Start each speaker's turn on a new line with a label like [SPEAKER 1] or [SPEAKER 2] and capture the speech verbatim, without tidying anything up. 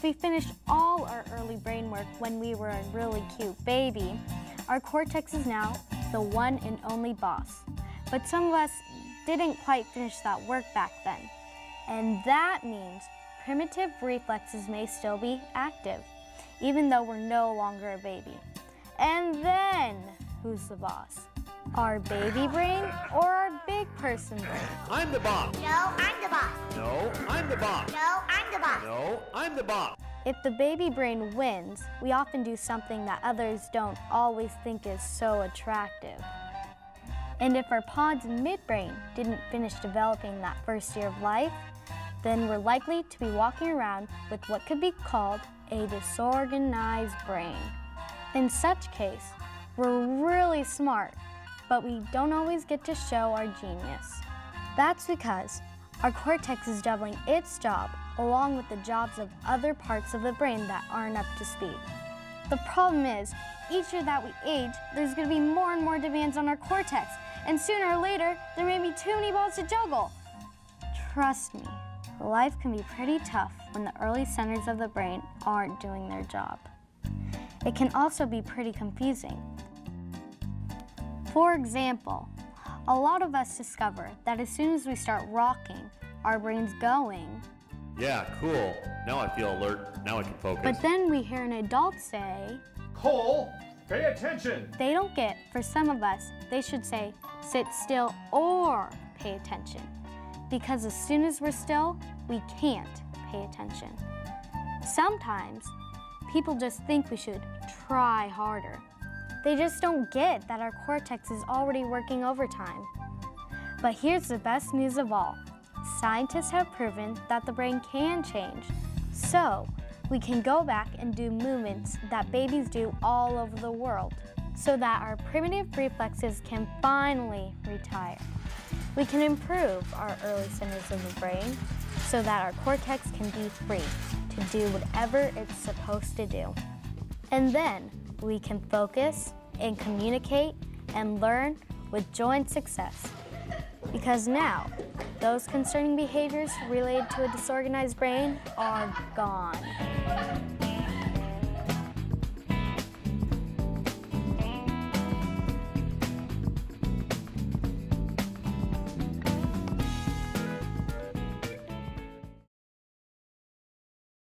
[SPEAKER 1] we finished all our early brain work when we were a really cute baby, our cortex is now the one and only boss. But some of us didn't quite finish that work back then. And that means primitive reflexes may still be active, even though we're no longer a baby. And then, who's the boss? Our baby brain or our big person brain?
[SPEAKER 2] I'm the boss.
[SPEAKER 3] No, I'm the boss.
[SPEAKER 2] No, I'm the boss.
[SPEAKER 3] No, I'm the boss.
[SPEAKER 2] No, I'm the boss.
[SPEAKER 1] If the baby brain wins, we often do something that others don't always think is so attractive. And if our pons and midbrain didn't finish developing that first year of life, then we're likely to be walking around with what could be called a disorganized brain. In such case, we're really smart, but we don't always get to show our genius. That's because our cortex is doubling its job along with the jobs of other parts of the brain that aren't up to speed. The problem is, each year that we age, there's going to be more and more demands on our cortex, and sooner or later, there may be too many balls to juggle. Trust me, life can be pretty tough when the early centers of the brain aren't doing their job. It can also be pretty confusing. For example, a lot of us discover that as soon as we start rocking, our brain's going.
[SPEAKER 2] Yeah, cool. Now I feel alert. Now I can focus.
[SPEAKER 1] But then we hear an adult say,
[SPEAKER 4] Cole, pay attention.
[SPEAKER 1] They don't get, for some of us, they should say, sit still or pay attention. Because as soon as we're still, we can't pay attention. Sometimes, people just think we should try harder. They just don't get that our cortex is already working overtime. But here's the best news of all. Scientists have proven that the brain can change. So, we can go back and do movements that babies do all over the world so that our primitive reflexes can finally retire. We can improve our early centers of the brain so that our cortex can be free to do whatever it's supposed to do. And then we can focus and communicate and learn with joy and success. Because now, those concerning behaviors related to a disorganized brain are gone.